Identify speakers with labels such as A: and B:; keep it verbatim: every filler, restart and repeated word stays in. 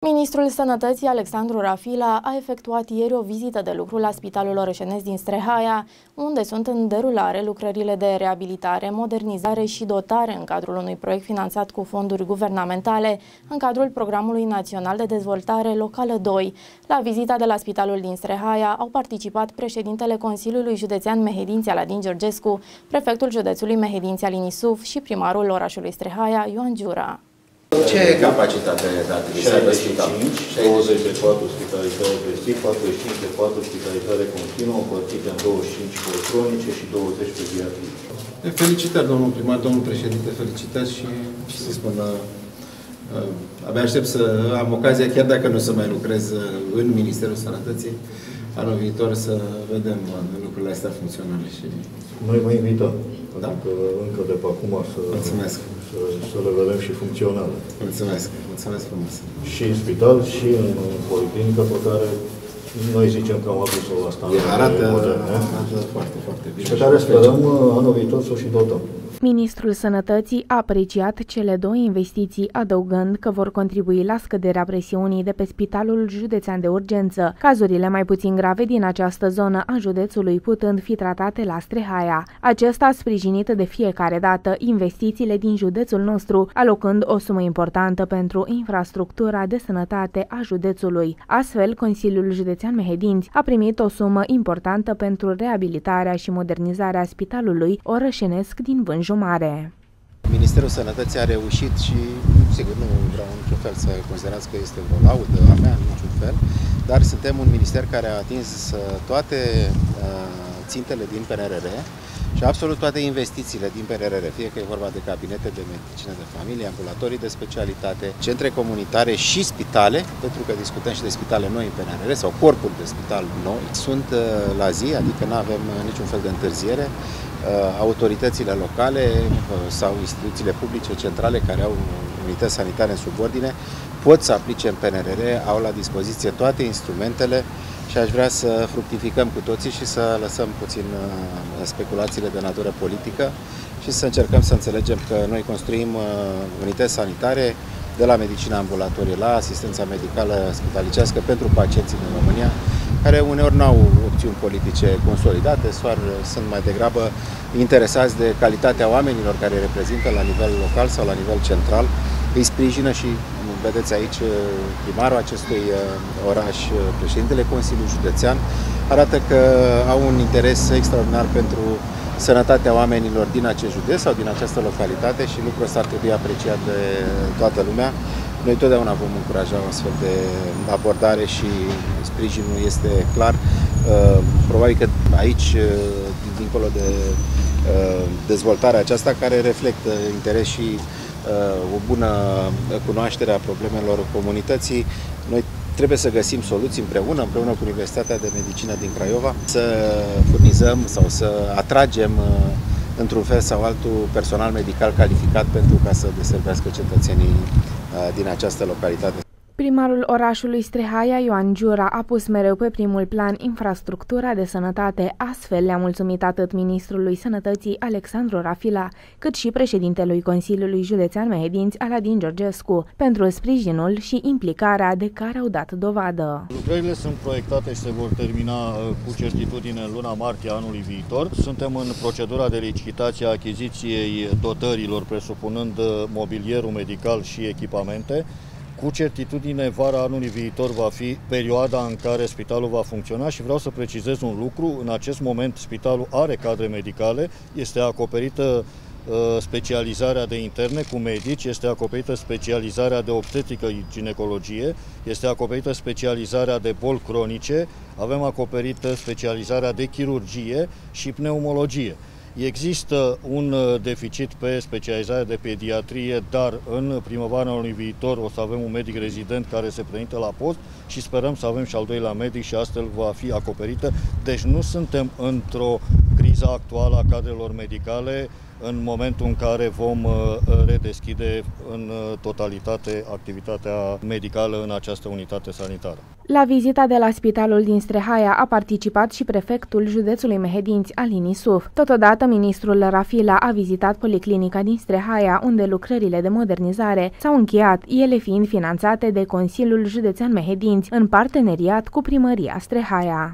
A: Ministrul Sănătății, Alexandru Rafila, a efectuat ieri o vizită de lucru la Spitalul Orășenesc din Strehaia, unde sunt în derulare lucrările de reabilitare, modernizare și dotare în cadrul unui proiect finanțat cu fonduri guvernamentale, în cadrul Programului Național de Dezvoltare Locală doi. La vizita de la Spitalul din Strehaia au participat președintele Consiliului Județean Mehedinți Aladin Georgescu, prefectul județului Mehedinți Alin Isuf și primarul orașului Strehaia, Ioan Giura.
B: Ce capacitate dată de
C: șaizeci și cinci, douăzeci de patru spitalizare pe zi, patruzeci și cinci de patru spitalizare continuă, împărțite în douăzeci și cinci cronice și douăzeci pediatrie.
D: Felicitări, domnul primar, domnul președinte, felicitări și, și să spun, uh, abia aștept să am ocazia, chiar dacă nu o să mai lucrez în Ministerul Sănătății, anul viitor să vedem lucrurile astea funcționale. Și...
C: Noi vă invităm,
D: da.
C: Adică încă de pe acum să,
D: Mulțumesc.
C: să, să le vedem și funcționale.
D: Mulțumesc, mulțumesc frumos.
C: Și în spital, și în policlinică, pe care noi zicem că am adus-o la standarde
D: arată,
C: moderne.
D: arată foarte, foarte bine.
C: Pe care sperăm anul viitor să o și dotăm.
A: Ministrul Sănătății a apreciat cele două investiții, adăugând că vor contribui la scăderea presiunii de pe Spitalul Județean de Urgență, cazurile mai puțin grave din această zonă a județului putând fi tratate la Strehaia. Acesta a sprijinit de fiecare dată investițiile din județul nostru, alocând o sumă importantă pentru infrastructura de sănătate a județului. Astfel, Consiliul Județean Mehedinți a primit o sumă importantă pentru reabilitarea și modernizarea Spitalului Orășenesc din Vânju Mare.
B: Ministerul Sănătății a reușit și, sigur, nu vreau în niciun fel să considerați că este o laudă a mea, în niciun fel, dar suntem un minister care a atins toate uh, țintele din P N R R și absolut toate investițiile din P N R R, fie că e vorba de cabinete de medicină de familie, ambulatorii de specialitate, centre comunitare și spitale, pentru că discutăm și de spitale noi în P N R R sau corpuri de spital noi, sunt uh, la zi, adică nu avem niciun fel de întârziere. Autoritățile locale sau instituțiile publice centrale care au unități sanitare în subordine pot să aplice în P N R R, au la dispoziție toate instrumentele și aș vrea să fructificăm cu toții și să lăsăm puțin speculațiile de natură politică și să încercăm să înțelegem că noi construim unități sanitare de la medicina ambulatorie la asistența medicală spitalicească pentru pacienții din România, care uneori nu au opțiuni politice consolidate, soar sunt mai degrabă interesați de calitatea oamenilor care îi reprezintă la nivel local sau la nivel central. Îi sprijină și, vedeți aici, primarul acestui oraș, președintele Consiliului Județean, arată că au un interes extraordinar pentru sănătatea oamenilor din acest județ sau din această localitate și lucrul ăsta ar trebui apreciat de toată lumea. Noi totdeauna vom încuraja o astfel de abordare și sprijinul este clar. Probabil că aici, dincolo de dezvoltarea aceasta, care reflectă interes și o bună cunoaștere a problemelor comunității, noi trebuie să găsim soluții împreună, împreună cu Universitatea de Medicină din Craiova, să furnizăm sau să atragem într-un fel sau altul personal medical calificat pentru ca să deservească cetățenii din această localitate.
A: Primarul orașului Strehaia, Ioan Giura, a pus mereu pe primul plan infrastructura de sănătate, astfel le-a mulțumit atât ministrului Sănătății, Alexandru Rafila, cât și președintelui Consiliului Județean Mehedinți, Aladin Georgescu, pentru sprijinul și implicarea de care au dat dovadă.
C: Lucrările sunt proiectate și se vor termina cu certitudine în luna martie anului viitor. Suntem în procedura de licitație a achiziției dotărilor, presupunând mobilierul medical și echipamente. Cu certitudine, vara anului viitor va fi perioada în care spitalul va funcționa și vreau să precizez un lucru. În acest moment spitalul are cadre medicale, este acoperită uh, specializarea de interne cu medici, este acoperită specializarea de obstetrică și ginecologie, este acoperită specializarea de boli cronice, avem acoperită specializarea de chirurgie și pneumologie. Există un deficit pe specializarea de pediatrie, dar în primăvara anului viitor o să avem un medic rezident care se prezintă la post și sperăm să avem și al doilea medic și astfel va fi acoperită. Deci nu suntem într-o criză. criza actuală a cadrelor medicale în momentul în care vom redeschide în totalitate activitatea medicală în această unitate sanitară.
A: La vizita de la spitalul din Strehaia a participat și prefectul județului Mehedinți, Alin Isuf. Totodată, ministrul Rafila a vizitat policlinica din Strehaia, unde lucrările de modernizare s-au încheiat, ele fiind finanțate de Consiliul Județean Mehedinți, în parteneriat cu primăria Strehaia.